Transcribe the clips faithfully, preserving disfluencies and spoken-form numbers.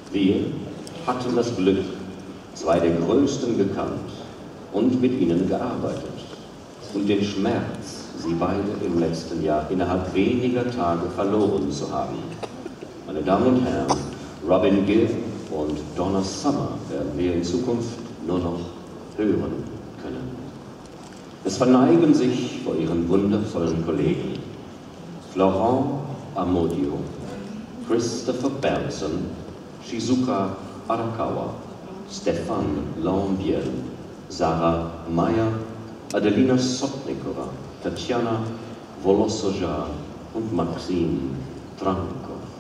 Wir hatten das Glück, zwei der Größten gekannt und mit ihnen gearbeitet. Und den Schmerz, sie beide im letzten Jahr innerhalb weniger Tage verloren zu haben. Meine Damen und Herren, Robin Gibb und Donna Summer werden wir in Zukunft nur noch hören können. Es verneigen sich vor ihren wundervollen Kollegen Florent Amodio, Christopher Benson, Shizuka Arakawa, Stéphane Lambiel, Sarah Meyer, Adelina Sotnikova, Tatjana Volosoja und Maxime Tranko.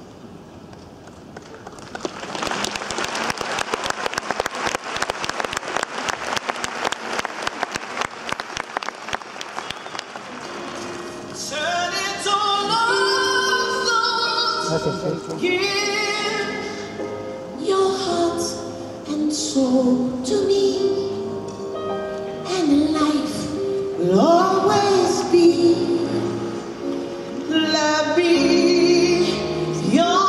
Give your heart and soul to me, and life will always be la vie yours.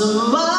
Somebody